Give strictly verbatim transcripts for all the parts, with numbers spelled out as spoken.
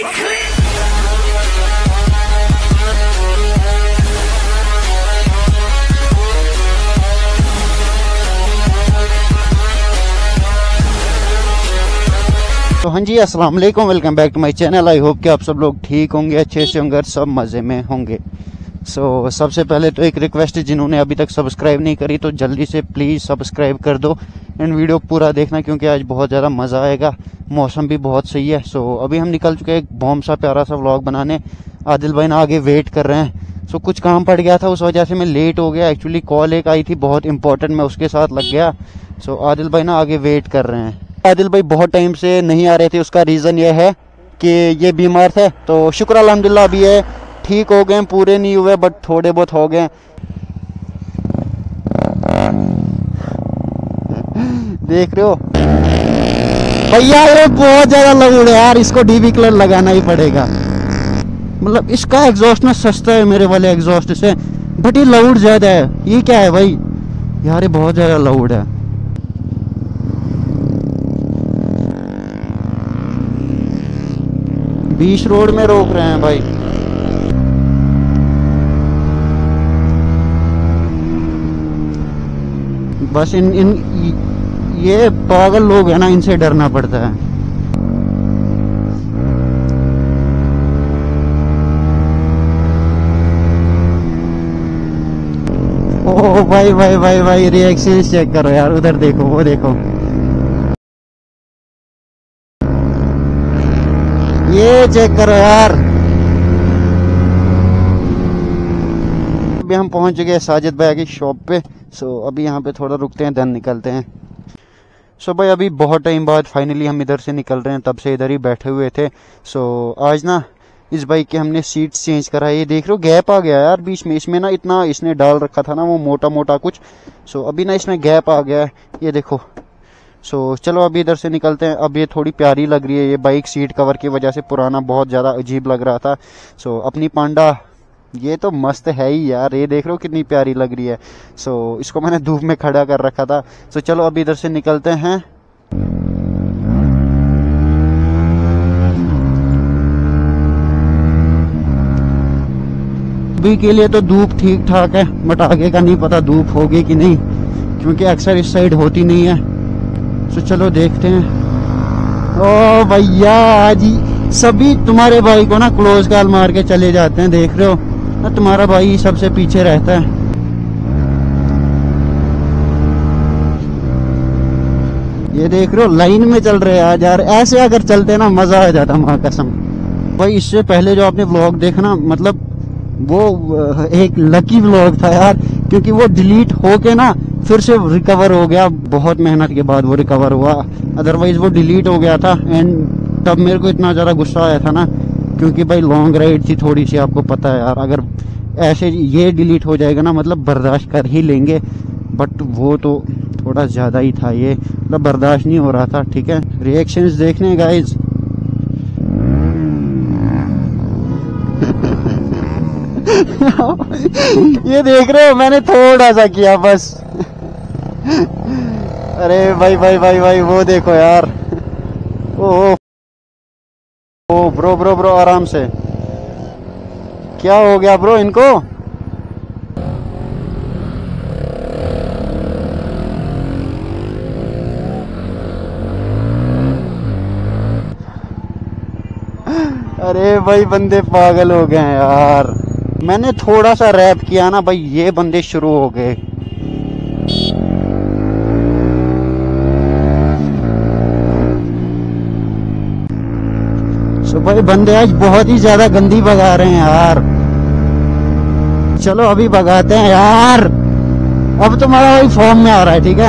तो हाँ जी, अस्सलाम वालेकुम, welcome back to my channel. I hope कि आप सब लोग ठीक होंगे, अच्छे से होंगे, सब मज़े में होंगे। सो so, सबसे पहले तो एक रिक्वेस्ट है, जिन्होंने अभी तक सब्सक्राइब नहीं करी तो जल्दी से प्लीज़ सब्सक्राइब कर दो एंड वीडियो पूरा देखना, क्योंकि आज बहुत ज़्यादा मज़ा आएगा। मौसम भी बहुत सही है। सो so, अभी हम निकल चुके हैं एक बॉम्ब सा प्यारा सा व्लॉग बनाने। आदिल भाई ना आगे वेट कर रहे हैं। सो so, कुछ काम पड़ गया था, उस वजह से मैं लेट हो गया। एक्चुअली कॉल एक आई थी बहुत इंपॉर्टेंट, मैं उसके साथ लग गया। सो so, आदिल भाई ना आगे वेट कर रहे हैं। आदिल भाई बहुत टाइम से नहीं आ रहे थे, उसका रीज़न ये है कि ये बीमार थे। तो शुक्र अल्हम्दुलिल्लाह अभी ये ठीक हो गए, पूरे नहीं हुए बट थोड़े बहुत हो गए। देख रहे हो भैया, ये बहुत ज़्यादा लाउड है यार, इसको डीबी कलर लगाना ही पड़ेगा। मतलब इसका एग्जॉस्ट ना सस्ता है मेरे वाले एग्जॉस्ट से, बट ये लाउड ज़्यादा है। ये क्या है भाई यार, ये बहुत ज़्यादा लाउड है। बीच रोड में रोक रहे हैं भाई। बस इन इन ये पागल लोग हैं ना, इनसे डरना पड़ता है। ओ भाई भाई भाई भाई रिएक्शन चेक करो यार, उधर देखो, वो देखो, ये चेक करो यार। अभी हम पहुंच गए साजिद भाई की शॉप पे। सो अभी यहाँ पे थोड़ा रुकते हैं, देन निकलते हैं। सो भाई अभी बहुत टाइम बाद फाइनली हम इधर से निकल रहे हैं, तब से इधर ही बैठे हुए थे। सो आज ना इस बाइक के हमने सीट्स चेंज करा है। ये देख रहे हो गैप आ गया यार बीच में, इसमें ना इतना इसने डाल रखा था ना वो मोटा मोटा कुछ। सो अभी ना इसमें गैप आ गया है, ये देखो। सो so, चलो अभी इधर से निकलते हैं। अब ये थोड़ी प्यारी लग रही है ये बाइक, सीट कवर की वजह से पुराना बहुत ज़्यादा अजीब लग रहा था। सो so, अपनी पांडा ये तो मस्त है ही यार, ये देख रहे हो कितनी प्यारी लग रही है। सो so, इसको मैंने धूप में खड़ा कर रखा था। सो so, चलो अभी इधर से निकलते हैं। अभी के लिए तो धूप ठीक ठाक है, बट आगे का नहीं पता धूप होगी कि नहीं, क्योंकि अक्सर इस साइड होती नहीं है। तो चलो देखते हैं। ओ भैया जी, सभी तुम्हारे भाई को ना क्लोज कॉल मार के चले जाते हैं, देख रहे हो ना, तुम्हारा भाई सबसे पीछे रहता है। ये देख रहे हो लाइन में चल रहे हैं आज यार, ऐसे अगर चलते ना मजा आ जाता माँ कसम। भाई इससे पहले जो आपने व्लॉग देखा ना, मतलब वो एक लकी व्लॉग था यार, क्योंकि वो डिलीट होके ना फिर से रिकवर हो गया। बहुत मेहनत के बाद वो रिकवर हुआ, अदरवाइज वो डिलीट हो गया था। एंड तब मेरे को इतना ज़्यादा गुस्सा आया था ना, क्योंकि भाई लॉन्ग राइड थी थोड़ी सी, आपको पता है यार, अगर ऐसे ये डिलीट हो जाएगा ना मतलब बर्दाश्त कर ही लेंगे, बट वो तो थोड़ा ज़्यादा ही था, ये मतलब बर्दाश्त नहीं हो रहा था। ठीक है, रिएक्शंस देखने गाइज। ये देख रहे हो, मैंने थोड़ा सा किया बस। अरे भाई भाई भाई भाई वो देखो यार। Oh oh bro bro bro आराम से। क्या हो गया ब्रो इनको? अरे भाई बंदे पागल हो गए हैं यार, मैंने थोड़ा सा रैप किया ना भाई, ये बंदे शुरू हो गए। तो भाई बंदे आज बहुत ही ज्यादा गंदी भगा रहे हैं यार। चलो अभी भगाते हैं यार, अब तुम्हारा भाई फॉर्म में आ रहा है। ठीक है,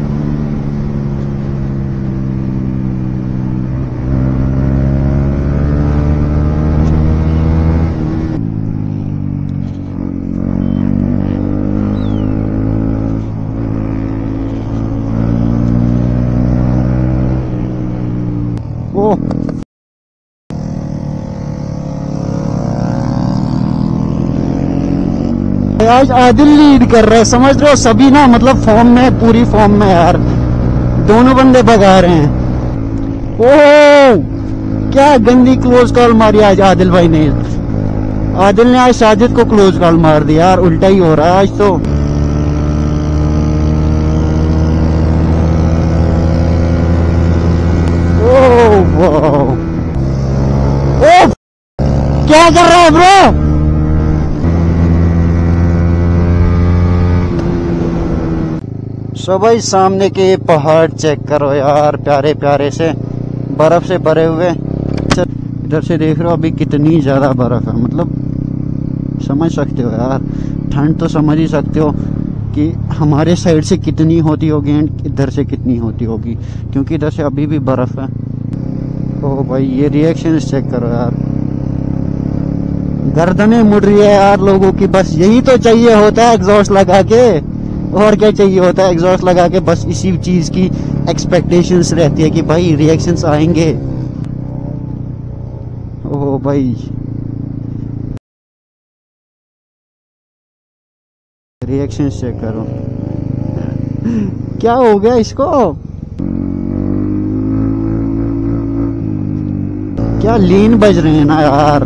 ओ आज आदिल लीड कर रहा है, समझ रहे हो, सभी ना मतलब फॉर्म में, पूरी फॉर्म में यार, दोनों बंदे भगा रहे हैं। ओह क्या गंदी क्लोज कॉल मारी आज आदिल भाई ने। आदिल ने आज साजिद को क्लोज कॉल मार दिया यार, उल्टा ही हो रहा है आज तो। ओह वाह, ओह क्या कर रहा है ब्रो। सो भाई सामने के पहाड़ चेक करो यार, प्यारे प्यारे से बर्फ से भरे हुए। इधर से देख रहे हो अभी कितनी ज्यादा बर्फ है, मतलब समझ सकते हो यार, ठंड तो समझ ही सकते हो कि हमारे साइड से कितनी होती होगी एंड इधर से कितनी होती होगी, क्योंकि इधर से अभी भी बर्फ है। ओ भाई ये रिएक्शन चेक करो यार, गर्दनें मुड़ रही है यार लोगों की। बस यही तो चाहिए होता है एग्जॉस्ट लगा के, और क्या चाहिए होता है एग्जॉस्ट लगा के। बस इसी चीज की एक्सपेक्टेशंस रहती है कि भाई रिएक्शंस आएंगे। ओ भाई रिएक्शन चेक करो, क्या हो गया इसको, क्या लीन बज रहे हैं ना यार।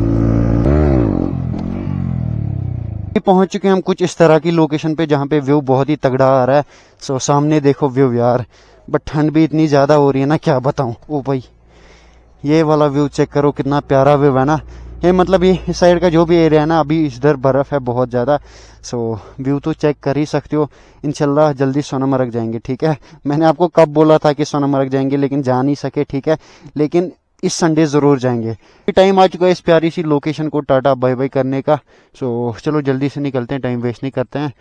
पहुंच चुके हैं हम कुछ इस तरह की लोकेशन पे जहां पे व्यू बहुत ही तगड़ा आ रहा है। सो सामने देखो व्यू यार, बट ठंड भी इतनी ज्यादा हो रही है ना, क्या बताऊं। ओ भाई ये वाला व्यू चेक करो, कितना प्यारा व्यू है ना ये। मतलब ये इस साइड का जो भी एरिया है ना, अभी इधर बर्फ है बहुत ज्यादा। सो व्यू तो चेक कर ही सकते हो। इंशाल्लाह जल्दी सोनामर्ग जाएंगे, ठीक है। मैंने आपको कब बोला था कि सोनामर्ग जाएंगे, लेकिन जा नहीं सके, ठीक है। लेकिन इस संडे जरूर जाएंगे। टाइम आ चुका है इस प्यारी सी लोकेशन को टाटा बाय बाय करने का। सो चलो जल्दी से निकलते हैं, टाइम वेस्ट नहीं करते हैं।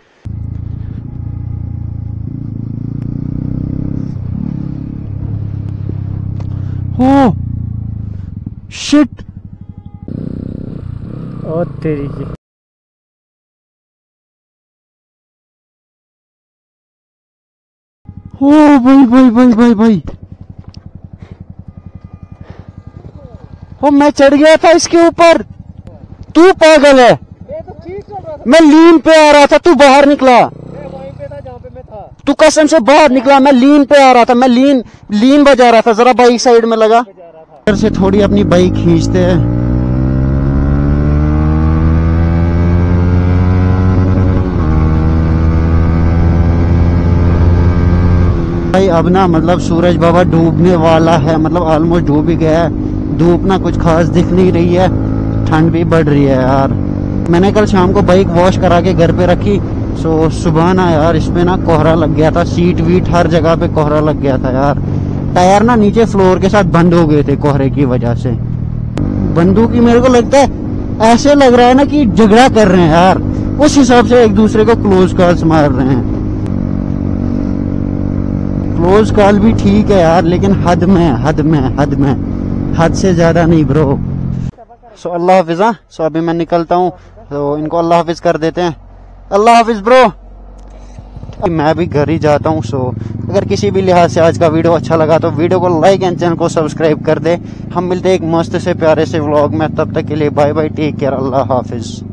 हो शिट, ओ तेरी की। ओ भाई भाई भाई भाई भाई, ओ मैं चढ़ गया था इसके ऊपर। तू पागल है, तो ठीक चल रहा था। मैं लीन पे आ रहा था, तू बाहर निकला। मैं वहीं पे था जहाँ पे मैं था। तू कसम से बाहर निकला, मैं लीन पे आ रहा था, मैं लीन लीन बजा रहा था। जरा बाइक साइड में लगा, इधर से थोड़ी अपनी बाइक खींचते हैं। भाई अब ना मतलब सूरज बाबा डूबने वाला है, मतलब ऑलमोस्ट डूब ही गया है। धूप ना कुछ खास दिख नहीं रही है, ठंड भी बढ़ रही है यार। मैंने कल शाम को बाइक वॉश करा के घर पे रखी। सो सुबह ना यार इस पे ना कोहरा लग गया था, सीट वीट हर जगह पे कोहरा लग गया था यार। टायर ना नीचे फ्लोर के साथ बंद हो गए थे कोहरे की वजह से। बंदूक की मेरे को लगता है ऐसे लग रहा है ना कि झगड़ा कर रहे हैं यार, उस हिसाब से एक दूसरे को क्लोज कॉल्स मार रहे हैं। क्लोज कॉल भी ठीक है यार, लेकिन हद में हद में हद में हद से ज्यादा नहीं ब्रो। सो अल्लाह हाफिज। हाँ सो अभी मैं निकलता हूँ, तो इनको अल्लाह हाफिज कर देते हैं। अल्लाह हाफिज ब्रो। मैं भी घर ही जाता हूँ। सो अगर किसी भी लिहाज से आज का वीडियो अच्छा लगा तो वीडियो को लाइक एंड चैनल को सब्सक्राइब कर दे। हम मिलते हैं एक मस्त से प्यारे से व्लॉग में, तब तक के लिए बाय बाय, टेक केयर, अल्लाह हाफिज।